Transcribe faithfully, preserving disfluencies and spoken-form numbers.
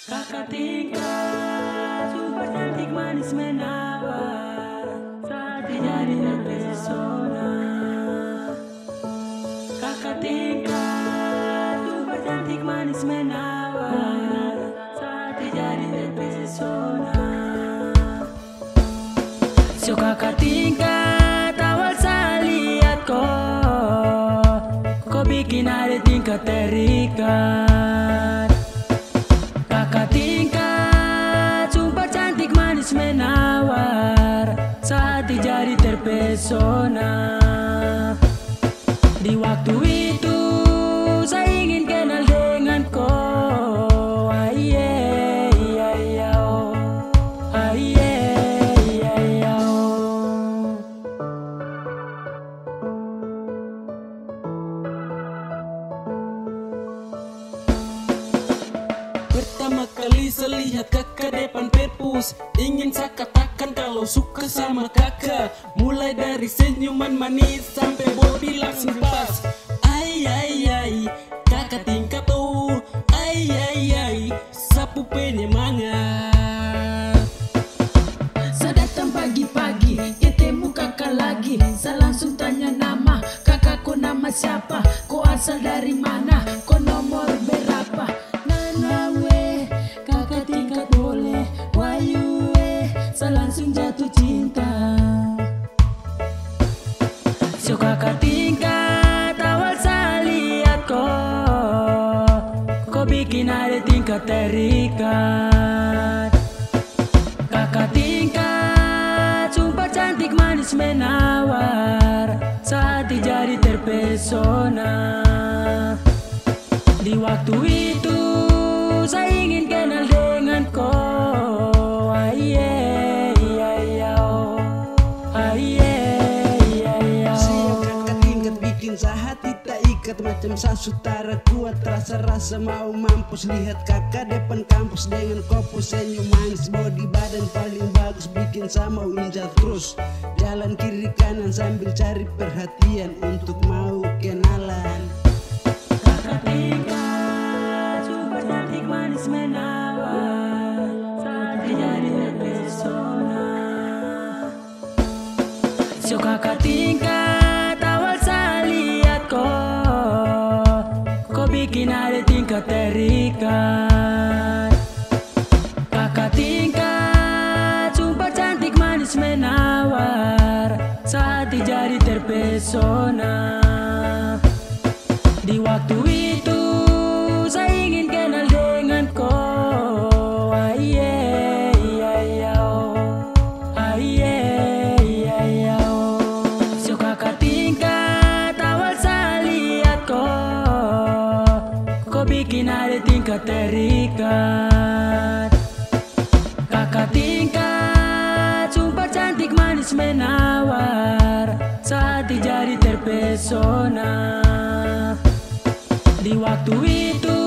Kakak tingkat, super cantik manis menawar, saat jadi terpesona. Kakak tingkat, super cantik manis menawar, saat jadi terpesona. So kakak tingkat, awal saya lihat kau, kau bikin ada tingkat terikat. Kakak tingkat, sumpah cantik manis menawar, saat jadi terpesona. Di waktu itu saya ingin kenal dengan kau. Aye, aye, oh. Aye, aye, oh. Pertama kali saya lihat kakak depan perpus, ingin saya katakan kalau suka sama kakak. Mulai dari senyuman manis sampai body langsung pas. Ai ai ai, kakak tingkat oh. Ai ai ai, sapu penyemangat. Saya datang pagi-pagi, ketemu kakak lagi. Saya langsung tanya nama, kakak kau nama siapa? Kau asal dari mana? Kau nomor berapa? Nana we, kakak tingkat boleh. Wayu we, saya langsung jatuh cinta. So kakak tingkat, awal saya lihat kau, kau bikin ada tingkat terikat. Kakak tingkat, sumpah cantik manis menawar, saat jadi terpesona. Di waktu itu saya ingin kenal dengan kau. Aye, aye, oh. Aye, aye, Siap oh. kakak tingkat bikin saya hati tak ikat, macam saya sutara kuat, rasa-rasa mau mampus. Lihat kakak depan kampus dengan kopo senyum manis, body badan paling bagus, bikin saya mau injak terus. Jalan kiri kanan sambil cari perhatian untuk mau kenalan. Kakak tingkat, super cantik manis menawar, saat jadi terpesona. So kakak tingkat, awal saya lihat kau, kau bikin ada tingkat terikat. Kakak tingkat, sumpah cantik manis menawar, saat jadi terpesona. Di waktu itu saya ingin kenal dengan kau. Aye, aye, oh. Aye, aye, oh. So kakak tingkat, awal saya lihat kau, kau bikin ada tingkat terikat. Kakak tingkat, sumpah cantik manis menawar, saat jadi terpesona. Di waktu itu